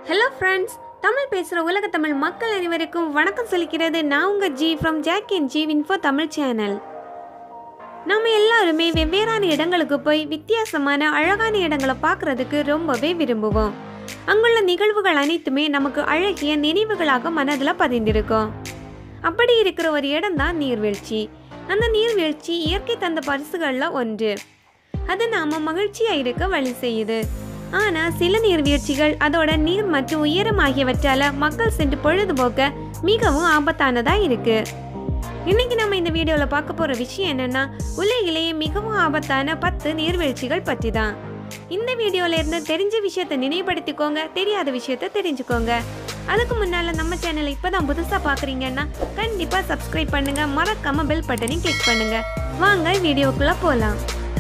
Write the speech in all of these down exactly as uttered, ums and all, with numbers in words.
Hello friends, Tamil பேசுற உலக தமிழ் மக்கள் அனைவருக்கும் வணக்கம் சொல்லிக்கிறது நான் உங்க G from Jack and G Info Tamil channel. நாம எல்லாருமே வெவ்வேறான இடங்களுக்கு போய் வித்தியாசமான அழகான இடங்களை பார்க்கிறதுக்கு ரொம்பவே விரும்புவோம். அங்குள்ள நிகழ்வுகள் அனைத்துமே நமக்கு அழகிய நினைவுகளாக மனதில் பதிந்திருக்கும். அப்படி இருக்கிற ஒரு இடம் தான் நீர்வீழ்ச்சி. அந்த நீர்வீழ்ச்சி இயற்கை தந்த பரிசுகள்ல ஒன்று. அது நாம மகிழ்ச்சியா இருக்க வழி செய்யுது. ஆனா சில நீர்வீழ்ச்சிகள் அதோட நீர் மற்றும் உயரம் ஆகியவற்றால மக்கள் சென்று பொழுதுபோக்க மிகவும் ஆபத்தானதா இருக்கு. இன்னைக்கு நம்ம இந்த வீடியோல பார்க்க போற விஷயம் என்னன்னா, உலகிலேயே மிகவும் ஆபத்தான பத்து நீர்வீழ்ச்சிகள் பற்றி தான். இந்த வீடியோல இருந்து தெரிஞ்ச விஷயத்தை நினைவுபடுத்திக்கோங்க, தெரியாத விஷயத்த தெரிஞ்சுக்கோங்க. அதுக்கு முன்னால நம்ம சேனலை இப்பதான் புதுசா பாக்குறீங்கன்னா கண்டிப்பா சப்ஸ்கிரைப் பண்ணுங்க, மறக்காம பெல் பட்டனையும் கிளிக் பண்ணுங்க. வாங்க வீடியோக்குள்ள போலாம்.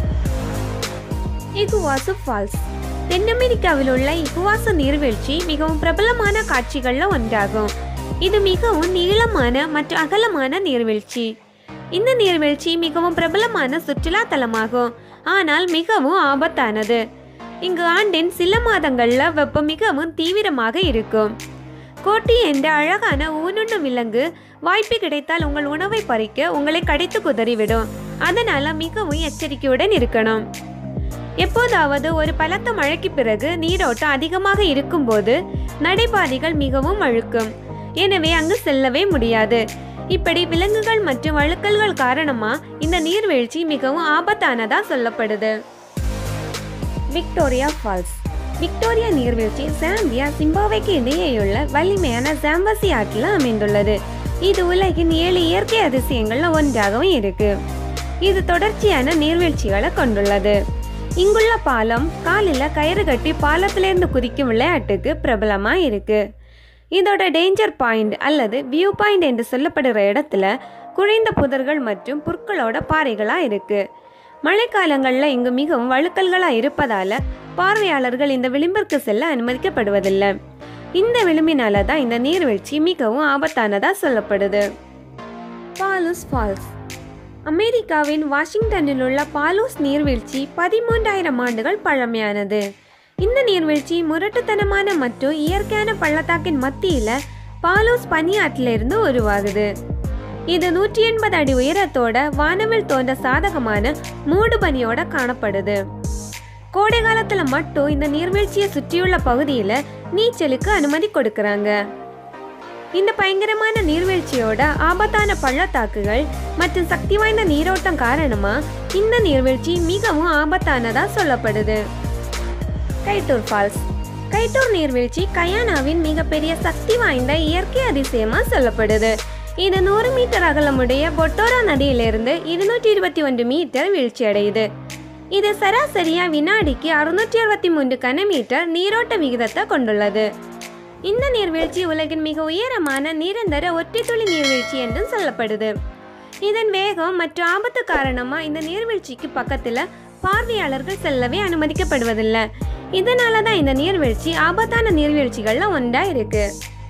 இகுவாசு ஃபால்ஸ். தென் அமெரிக்காவில் உள்ள இகுவாசு நீர்வீழ்ச்சி மிகவும் பிரபலமான காட்சிகள்ல ஒன்றாகும். இது மிகவும் நீளமான மற்றும் அகலமான நீர்வீழ்ச்சி. இந்த நீர்வீழ்ச்சி மிகவும் பிரபலமான சுற்றுலா தலமாகும், ஆனால் மிகவும் ஆபத்தானது. இங்கு ஆண்டின் சில மாதங்கள்ல வெப்பம் மிகவும் தீவிரமாக இருக்கும். கோட்டி என்ற அழகான ஊனுண்ணும் விலங்கு வாய்ப்பு கிடைத்தால் உங்கள் உணவை பறிக்க உங்களை கடித்து குதறிவிடும். அதனால மிகவும் எச்சரிக்கையுடன் இருக்கணும். எப்போதாவது ஒரு பலத்த மழைக்கு பிறகு நீரோட்டம் அதிகமாக இருக்கும்போது நடைபாதைகள் மிகவும் அழுக்கும், எனவே அங்கு செல்லவே முடியாது. இப்படி விலங்குகள் மற்றும் வழுக்கல்கள் காரணமா இந்த நீர்வீழ்ச்சி மிகவும் ஆபத்தானதா சொல்லப்படுது. Victoria falls. விக்டோரியா நீர்வீழ்ச்சி சாம்பியா சிம்பாப்வேக்கு இடையேயுள்ள வலிமையான சாம்பசி ஆற்றில் அமைந்துள்ளது. இது உலகின் ஏழு இயற்கை அதிசயங்கள்ல ஒன்றாகவும் இருக்கு. இது தொடர்ச்சியான நீர்வீழ்ச்சிகளை கொண்டுள்ளது. இங்குள்ள பாலம் காலில கயிறு கட்டி பாலத்திலிருந்து குதிக்கும் விளையாட்டுக்கு பிரபலமா இருக்கு. இதோட டேஞ்சர் பாயிண்ட் அல்லது வியூ பாயிண்ட் என்று சொல்லப்படுற இடத்துல குறைந்த புதர்கள் மற்றும் புற்களோட பாறைகளா இருக்கு. மழைக்காலங்கள்ல இங்கு மிகவும் வழுக்கல்களா இருப்பதால பார்வையாளர்கள் இந்த விளிம்பிற்கு செல்ல அனுமதிக்கப்படுவதில்லை. இந்த விளிம்பினால தான் இந்த நீர்வீழ்ச்சி மிகவும் ஆபத்தானதா சொல்லப்படுது. Palouse Falls. அமெரிக்காவின் வாஷிங்டனில் உள்ள பாலூஸ் நீர்வீழ்ச்சி பதிமூன்றாயிரம் ஆண்டுகள் பழமையானது. இந்த நீர்வீழ்ச்சி முரட்டுத்தனமான மற்றும் இயற்கையான பள்ளத்தாக்கின் மத்தியில பாலூஸ் பனியாற்றிலிருந்து உருவாகுது. இது நூற்றி எண்பது அடி உயரத்தோட வானவில் தோன்ற சாதகமான மூடு பனியோட காணப்படுது. கோடை காலத்துல மட்டும் இந்த நீர்வீழ்ச்சியை சுற்றியுள்ள பகுதியில நீச்சலுக்கு அனுமதி கொடுக்கறாங்க. இந்த பயங்கரமான நீர்வீழ்ச்சியோட ஆபத்தான பள்ளத்தாக்குகள் மற்றும் சக்தி வாய்ந்த நீரோட்டம் காரணமா இந்த நீர்வீழ்ச்சி மிகவும் ஆபத்தானதா சொல்லப்படுது. கைட்டூர் ஃபால்ஸ். கைட்டூர் நீர்வீழ்ச்சி கயானாவின் மிகப்பெரிய சக்தி வாய்ந்த இயற்கை அதிசயமா சொல்லப்படுது. இது நூறு மீட்டர் அகலமுடைய பொட்டோரா நதியிலிருந்து இருநூற்றி இருபத்தி ஒன்று மீட்டர் வீழ்ச்சி அடையுது. இது சராசரியா வினாடிக்கு அறுநூற்றி அறுபத்தி மூன்று கனமீட்டர் நீரோட்ட விகிதத்தை கொண்டுள்ளது. இந்த நீர்வீழ்ச்சி உலகின் மிக உயரமான நிரந்தர ஒற்றை துளி நீர்வீழ்ச்சி என்றும் சொல்லப்படுது. இதன் வேகம் மற்றும் ஆபத்து காரணமா இந்த நீர்வீழ்ச்சிக்கு பக்கத்துல பார்வையாளர்கள் செல்லவே அனுமதிக்கப்படுவதில்லை. இதனாலதான் இந்த நீர்வீழ்ச்சி ஆபத்தான நீர்வீழ்ச்சிகள்ல ஒன்றா இருக்கு.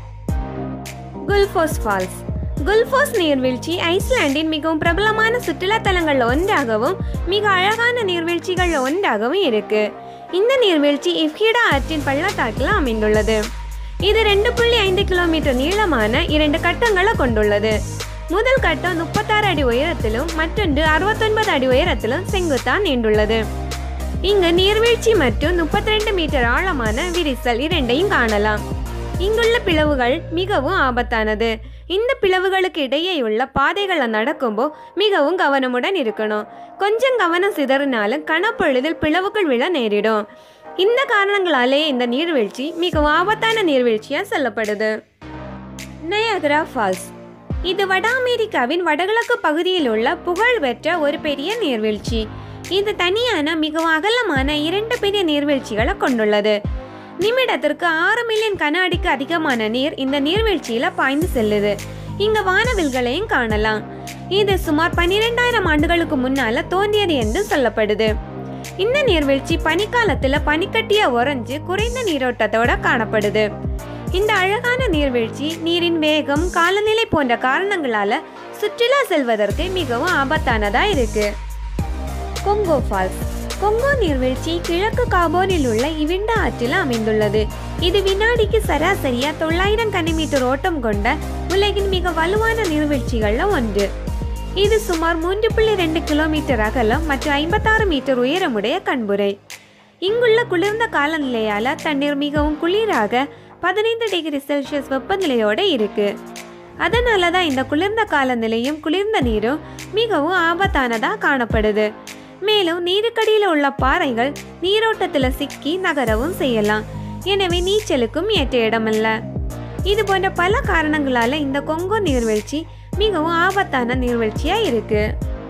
குல்ஃபோஸ் ஃபால்ஸ். குல்ஃபோஸ் நீர்வீழ்ச்சி ஐஸ்லாண்டின் மிகவும் பிரபலமான சுற்றுலா தலங்கள்ல ஒன்றாகவும் மிக அழகான நீர்வீழ்ச்சிகள்ல ஒன்றாகவும் இருக்கு. இந்த நீர்வீழ்ச்சி இஃப்ஹிடா ஆற்றின் பள்ளத்தாக்கில் அமைந்துள்ளது. இது ரெண்டு புள்ளி ஐந்து கிலோமீட்டர் நீளமான இரண்டு கட்டங்களை கொண்டுள்ளது. முதல் கட்டம் முப்பத்தாறு அடி உயரத்திலும் மற்றொன்று அறுபத்தொன்பது அடி உயரத்திலும் செங்குத்தா நீண்டுள்ளது. இங்கு நீர்வீழ்ச்சி மற்றும் முப்பத்தி ரெண்டு மீட்டர் ஆழமான விரிசல் இரண்டையும் காணலாம். இங்குள்ள பிளவுகள் மிகவும் ஆபத்தானது. இந்த பிளவுகளுக்கு இடையேயுள்ள பாதைகளை நடக்கும்போ மிகவும் கவனமுடன் இருக்கணும். கொஞ்சம் கவனம் சிதறினாலும் கனப்பொழுதில் பிளவுகள் விழ நேரிடும். இந்த காரணங்களாலே இந்த நீர்வீழ்ச்சி மிகவும் ஆபத்தான நீர்வீழ்ச்சியா சொல்லப்படுது. Niagara Falls. இது வட அமெரிக்காவின் வடகிழக்கு பகுதியில் உள்ள புகழ்பெற்ற ஒரு பெரிய நீர்வீழ்ச்சி. இது தனியான மிகவும் அகலமான இரண்டு பெரிய நீர்வீழ்ச்சிகளை கொண்டுள்ளது. நிமிடத்திற்கு ஆறு மில்லியன் கன அடிக்கு அதிகமான நீர் இந்த நீர்வீழ்ச்சியில பாய்ந்து செல்லுது. இங்க வானவில்களையும் காணலாம். இது சுமார் பன்னிரெண்டாயிரம் ஆண்டுகளுக்கு முன்னால தோன்றியது என்று சொல்லப்படுது. இந்த நீர்வீழ்ச்சி பனிக்காலத்துல பனிக்கட்டியா உறைஞ்சு குறைந்த நீரோட்டத்தோட காணப்படுது. இந்த அழகான நீர்வீழ்ச்சி நீரின் வேகம், காலநிலை போன்ற காரணங்களால சுற்றுலா செல்வதற்கு மிகவும் ஆபத்தானதா இருக்கு. Congo falls. கொங்கோ நீர்வீழ்ச்சி கிழக்கு காபோனில் உள்ள இவிண்டா ஆற்றில் அமைந்துள்ளது. இது வினாடிக்கு சராசரியா தொள்ளாயிரம் கனிமீட்டர் ஓட்டம் கொண்ட உலகின் மிக வலுவான நீர்வீழ்ச்சிகள்ல ஒன்று. இது சுமார் மூன்று புள்ளி ரெண்டு கிலோமீட்டர் அகலம் மற்றும் ஐம்பத்தாறு மீட்டர் உயரமுடைய கண்புரை. இங்குள்ள குளிர்ந்த காலநிலையால தண்ணீர் மிகவும் குளிராக பதினைந்து டிகிரி செல்சியஸ் வெப்பநிலையோட இருக்கு. அதனால தான் இந்த குளிர்ந்த காலநிலையும் குளிர்ந்த நீரும் மிகவும் ஆபத்தானதா காணப்படுது. மேலும் நீருக்கடியில் உள்ள பாறைகள் நீரோட்டத்தில் சிக்கி நகரவும் செய்யலாம். எனவே நீச்சலுக்கும் ஏற்ற இடமல்ல. இது போன்ற பல காரணங்களால இந்த கொங்கோ நீர்வீழ்ச்சி மிகவும் ஆபத்தான நீர்வீழ்ச்சியா இருக்கு.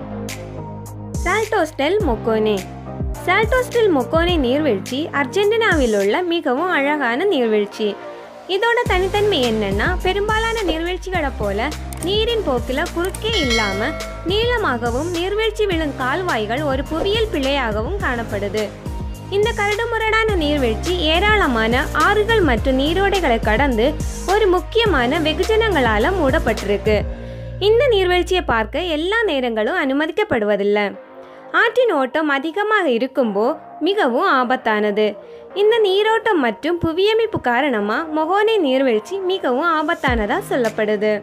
சால்டோஸ் டெல் மொக்கோனே. சால்டோஸ் டெல் மொக்கோனே நீர்வீழ்ச்சி அர்ஜென்டினாவில் உள்ள மிகவும் அழகான நீர்வீழ்ச்சி. இதோட தனித்தன்மை என்னன்னா, பெரும்பாலான நீர்வீழ்ச்சிகளை போல நீரின் போக்கில குறுக்கே இல்லாம நீளமாகவும் நீர்வீழ்ச்சி விழும் கால்வாய்கள் ஒரு புவியியல் பிழையாகவும் காணப்படுது. இந்த கரடுமுரடான நீர்வீழ்ச்சி ஏராளமான ஆறுகள் மற்றும் நீரோடைகளை கடந்து ஒரு முக்கியமான வெகுஜனங்களால மூடப்பட்டிருக்கு. இந்த நீர்வீழ்ச்சியை பார்க்க எல்லா நேரங்களும் அனுமதிக்கப்படுவதில்லை. ஆற்றின் ஓட்டம் அதிகமாக இருக்கும்போ மிகவும் ஆபத்தானது. இந்த நீரோட்டம் மற்றும் புவியமைப்பு காரணமா மொகோனே நீர்வீழ்ச்சி மிகவும் ஆபத்தானதா சொல்லப்படுது.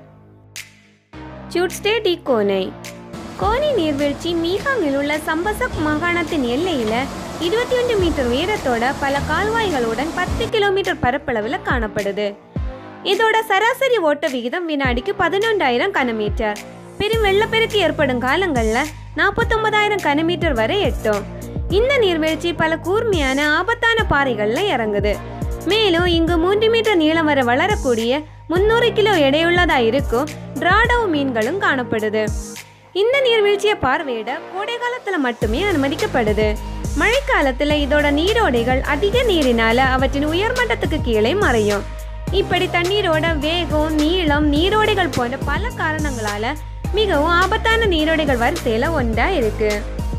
சுட்ஸ்டே டி கோனை. கோனி நீர்வீழ்ச்சி மீகாங்கில் உள்ள சம்பசக் மாகாணத்தின் எல்லையில இருபத்தி ஒன்று மீட்டர் உயரத்தோட பல கால்வாய்களுடன் பத்து கிலோமீட்டர் பரப்பளவில் காணப்படுது. இதோட சராசரி ஓட்ட விகிதம் வினாடிக்கு பதினொன்றாயிரம் கனமீட்டர். பெரும் வெள்ளப்பெருக்கு ஏற்படும் காலங்கள்ல நாற்பத்தி ஒன்பதாயிரம் கனமீட்டர் வரை எட்டும். இந்த நீர்வீழ்ச்சி பல கூர்மையான ஆபத்தான பாறைகள்ல இறங்குது. மேலும் இங்கு மூன்று மீட்டர் நீளம் வரை வளரக்கூடிய முன்னூறு கிலோ எடையுள்ளதா இருக்கும் டிராடோ மீன்களும் காணப்படுது. இந்த நீர்வீழ்ச்சியை பார்வையிட கோடை காலத்துல மட்டுமே அனுமதிக்கப்படுது. மழைக்காலத்துல இதோட நீரோடைகள் அதிக நீரினால அவற்றின் உயர்மட்டத்துக்கு கீழே மறையும். இப்படி தண்ணீரோட வேகம், நீளம், நீரோடைகள் போன்ற பல காரணங்களால மிகவும் ஆபத்தான நீரோடைகள் வரிசையில ஒன்றா இருக்கு.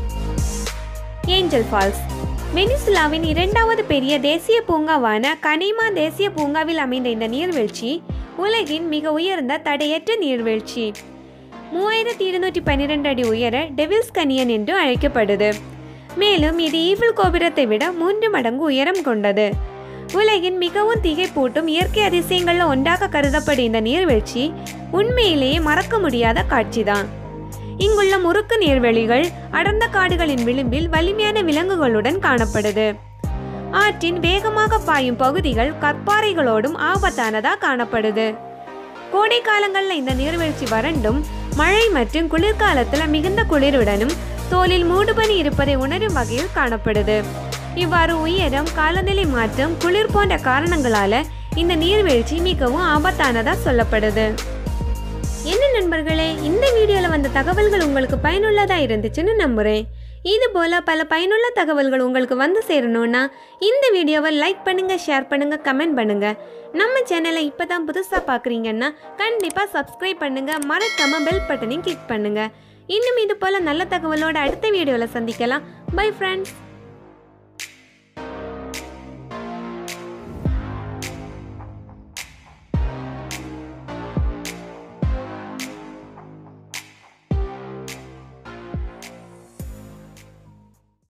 Angel falls. வெனிசுலாவின் இரண்டாவது பெரிய தேசிய பூங்காவான கனிமா தேசிய பூங்காவில் அமைந்த இந்த நீர்வீழ்ச்சி உலகின் மிக உயர்ந்த தடையற்ற நீர்வீழ்ச்சி. மூவாயிரத்தி இருநூற்றி பன்னிரெண்டு அடி உயர டெவில்ஸ் கனியன் என்று அழைக்கப்படுது. மேலும் இது ஈஃபில் கோபுரத்தை விட மூன்று மடங்கு உயரம் கொண்டது. உலகின் மிகவும் திகைப்பூட்டும் இயற்கை அதிசயங்கள்ல ஒன்றாக கருதப்படும் இந்த நீர்வீழ்ச்சி உண்மையிலேயே மறக்க முடியாத காட்சிதான். இங்குள்ள முறுக்கு நீர்வெளிகள் அடர்ந்த காடுகளின் விளிம்பில் வலிமையான விலங்குகளுடன் காணப்படுது. ஆற்றின் வேகமாக பாயும் பகுதிகள் கற்பாறைகளோடும் ஆபத்தானதா காணப்படுது. கோடை காலங்கள்ல இந்த நீர்வீழ்ச்சி வறண்டும் மழை மற்றும் குளிர்காலத்துல மிகுந்த குளிருடனும் தோலில் மூடுபனி இருப்பதை உணரும் வகையில் காணப்படுது. இவ்வாறு உயரம், காலநிலை மாற்றம், குளிர் போன்ற காரணங்களால இந்த நீர்வீழ்ச்சி மிகவும் ஆபத்தானதா சொல்லப்படுது. என்ன நண்பர்களே, இந்த வீடியோல வந்த தகவல்கள் உங்களுக்கு பயனுள்ளதா இருந்துச்சுன்னு நம்புறேன். இது போல பல பயனுள்ள தகவல்கள் உங்களுக்கு வந்து சேரணும்னா இந்த வீடியோவை லைக் பண்ணுங்க, ஷேர் பண்ணுங்க, கமெண்ட் பண்ணுங்க. நம்ம சேனலை இப்பதான் புதுசா பாக்குறீங்கன்னா கண்டிப்பா சப்ஸ்கிரைப் பண்ணுங்க. மறக்காம பெல் பட்டனையும் கிளிக் பண்ணுங்க. இன்னும் இது போல நல்ல தகவலோட அடுத்த வீடியோல சந்திக்கலாம். Bye friends.